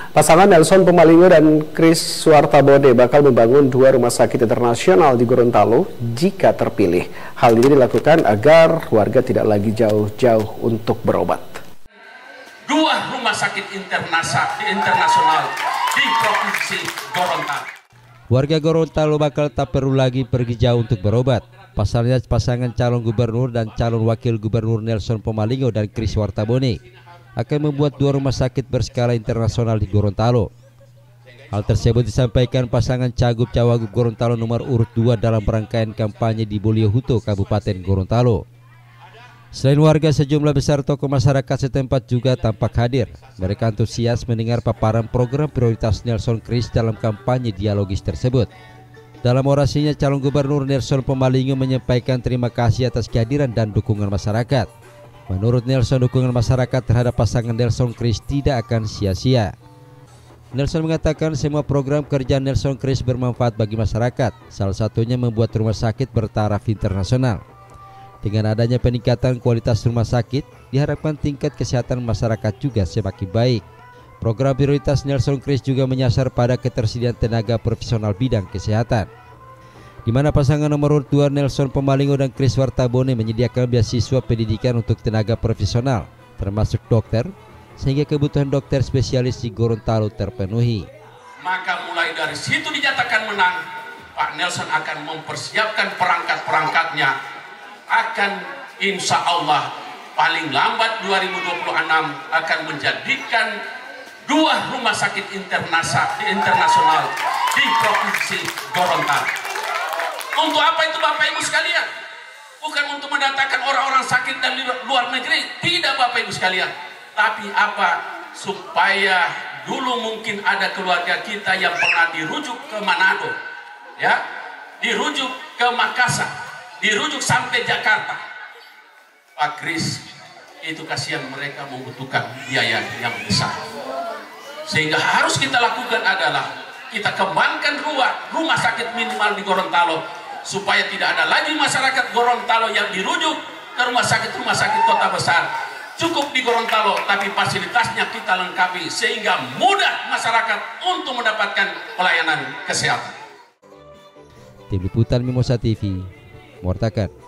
Pasangan Nelson Pomalingo dan Chris Suartabode bakal membangun 2 rumah sakit internasional di Gorontalo jika terpilih. Hal ini dilakukan agar warga tidak lagi jauh-jauh untuk berobat. 2 rumah sakit internasional di Provinsi Gorontalo. Warga Gorontalo bakal tak perlu lagi pergi jauh untuk berobat. Pasalnya pasangan calon gubernur dan calon wakil gubernur Nelson Pomalingo dan Chris Suartabode akan membuat 2 rumah sakit berskala internasional di Gorontalo. Hal tersebut disampaikan pasangan Cagup-Cawagup Gorontalo nomor urut 2 dalam rangkaian kampanye di Boliohuto, Kabupaten Gorontalo. Selain warga, sejumlah besar tokoh masyarakat setempat juga tampak hadir. Mereka antusias mendengar paparan program prioritas Nelson Chris dalam kampanye dialogis tersebut. Dalam orasinya, calon gubernur Nelson Pomalingo menyampaikan terima kasih atas kehadiran dan dukungan masyarakat. Menurut Nelson, dukungan masyarakat terhadap pasangan Nelson Chris tidak akan sia-sia. Nelson mengatakan semua program kerja Nelson Chris bermanfaat bagi masyarakat, salah satunya membuat rumah sakit bertaraf internasional. Dengan adanya peningkatan kualitas rumah sakit, diharapkan tingkat kesehatan masyarakat juga semakin baik. Program prioritas Nelson Chris juga menyasar pada ketersediaan tenaga profesional bidang kesehatan, di mana pasangan nomor urut 2 Nelson Pomalingo dan Chris Suartabode menyediakan beasiswa pendidikan untuk tenaga profesional, termasuk dokter, sehingga kebutuhan dokter spesialis di Gorontalo terpenuhi. Maka mulai dari situ dinyatakan menang, Pak Nelson akan mempersiapkan perangkat-perangkatnya, akan insya Allah paling lambat 2026 akan menjadikan 2 rumah sakit internasional di Provinsi Gorontalo. Untuk apa itu Bapak Ibu sekalian? Bukan untuk mendatangkan orang-orang sakit dari luar negeri, tidak Bapak Ibu sekalian. Tapi apa? Supaya dulu mungkin ada keluarga kita yang pernah dirujuk ke Manado, ya, dirujuk ke Makassar, dirujuk sampai Jakarta. Pak Kris, itu kasihan mereka membutuhkan biaya yang besar. Sehingga harus kita lakukan adalah kita kembangkan rumah sakit minimal di Gorontalo, supaya tidak ada lagi masyarakat Gorontalo yang dirujuk ke rumah sakit kota besar. Cukup di Gorontalo, tapi fasilitasnya kita lengkapi sehingga mudah masyarakat untuk mendapatkan pelayanan kesehatan. Tim Liputan Mimosa TV, Mortakan.